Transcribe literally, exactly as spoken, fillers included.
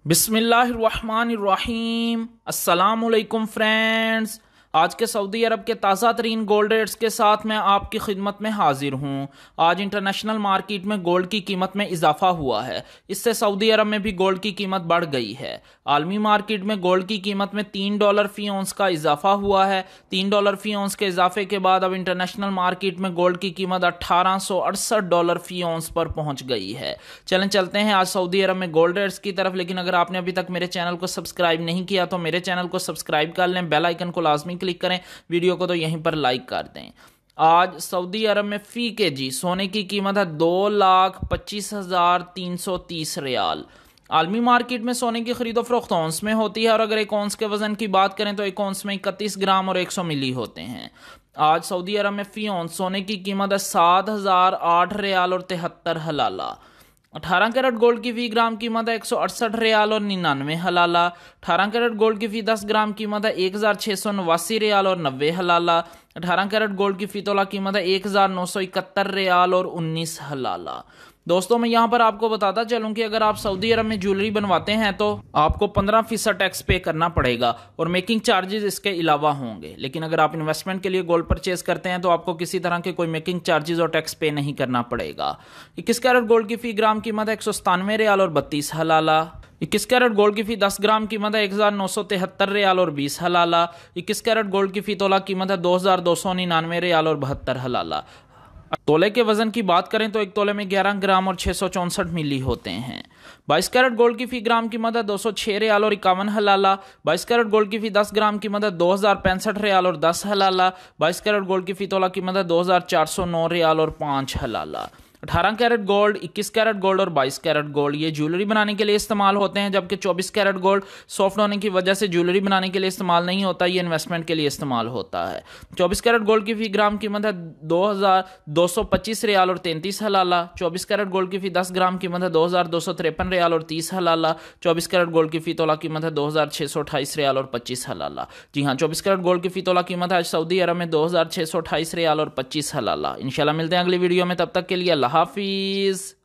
बिस्मिल्लाहिर्रहमानिर्रहीम। अस्सलामुअलैकुम फ्रेंड्स, आज के सऊदी अरब के ताज़ा तरीन गोल्ड रेट्स के साथ मैं आपकी खिदमत में हाजिर हूँ। आज इंटरनेशनल मार्केट में गोल्ड की कीमत में इजाफा हुआ है, इससे सऊदी अरब में भी गोल्ड की कीमत बढ़ गई है। आलमी मार्केट में गोल्ड की कीमत में तीन डॉलर फी औंस का इजाफा हुआ है। तीन डॉलर फी औंस के इजाफे के बाद अब इंटरनेशनल मार्केट में गोल्ड की कीमत अठारह सौ अड़सठ डॉलर फी औंस पर पहुंच गई है। चलें चलते हैं आज सऊदी अरब में गोल्ड रेट्स की तरफ। लेकिन अगर आपने अभी तक मेरे चैनल को सब्सक्राइब नहीं किया तो मेरे चैनल को सब्सक्राइब कर लें, बेल आइकन को लाजमी क्लिक करें, वीडियो को तो यहीं पर लाइक कर दें। आज सऊदी अरब में फी के जी सोने की कीमत है दो लाख पच्चीस हजार तीन सौ तीस रियाल। आलमी मार्केट में सोने की खरीदो फरोख्त औंस में होती है और अगर एक औंस के वजन की बात करें तो एक औंस में इकतीस ग्राम और एक सौ मिली होते हैं। आज सऊदी अरब में फी औंस सोने की कीमत है सात हजार आठ रियाल और तिहत्तर हलाला। अठारह कैरेट गोल्ड की फी ग्राम कीमत है एक सौ अड़सठ रियाल और निन्यानवे हलाला। अठारह कैरेट गोल्ड की फी दस ग्राम कीमत है एक हजार छः सौ नवासी रियाल और नब्बे हलाला। अठारह कैरेट गोल्ड की फी तोला कीमत है एक हजार नौ सौ इकहत्तर रियाल और उन्नीस हलाला। दोस्तों, मैं यहाँ पर आपको बताता चलूँ कि अगर आप सऊदी अरब में ज्वेलरी बनवाते हैं तो आपको पंद्रह फीसद टैक्स पे करना पड़ेगा और मेकिंग चार्जेस इसके अलावा होंगे। लेकिन अगर आप इन्वेस्टमेंट के लिए गोल्ड परचेज करते हैं तो आपको किसी तरह के कोई मेकिंग चार्जेस और टैक्स पे नहीं करना पड़ेगा। इक्कीस कैरेट गोल्ड की फी ग्राम कीमत है एक सौ सतानवे रियाल और बत्तीस हलाला। इक्कीस कैरेट गोल्ड की फी दस ग्राम कीमत है एक हजार नौ सौ तिहत्तर रियाल और बीस हलाला। इक्कीस कैरेट गोल्ड की फी तोला कीमत है दो हजार दो सौ निन्यानवे रियाल और बहत्तर हलाला। तोले के वजन की बात करें तो एक तोले में ग्यारह ग्राम और छः सौ चौंसठ मिली होते हैं। बाईस कैरेट गोल्ड की फी ग्राम कीमत है दो सौ छः रियाल और इक्यावन हलाला। बाईस कैरेट गोल्ड की फी दस ग्राम कीमत है दो हजार पैंसठ रियाल और दस हलाला। बाईस कैरेट गोल्ड की फी तोला कीमत है दो हजार चार सौ नौ रियाल और पाँच हलाला। अठारह कैरेट गोल्ड, इक्कीस कैरेट गोल्ड और बाईस कैरेट गोल्ड ये ज्वेलरी बनाने के लिए इस्तेमाल होते हैं, जबकि चौबीस कैरेट गोल्ड सॉफ्ट होने की वजह से ज्वेलरी बनाने के लिए इस्तेमाल नहीं होता, ये इन्वेस्टमेंट के लिए इस्तेमाल होता है। चौबीस कैरेट गोल्ड की फी ग्राम कीमत है दो हजार दो सौ पच्चीस रियाल और तैंतीस हलाला। चौबीस कैरेट गोल्ड की फी दस ग्राम कीमत है दो हजार दो सौ तिरपन रियाल और तीस हलाला। चौबीस कैरेट गोल्ड की फी तोला कीमत है दो हजार छः सौ अट्ठाईस रियाल और पच्चीस हलाला। जी हाँ, चौबीस कैरेट गोल्ड की फी तोला कीमत है आज सऊदी अरब में दो हजार छः सौ अट्ठाईस रियाल और पच्चीस हलाला। इंशाल्लाह मिलते हैं अगली वीडियो में, तब तक के लिए अल्लाह हाफिज।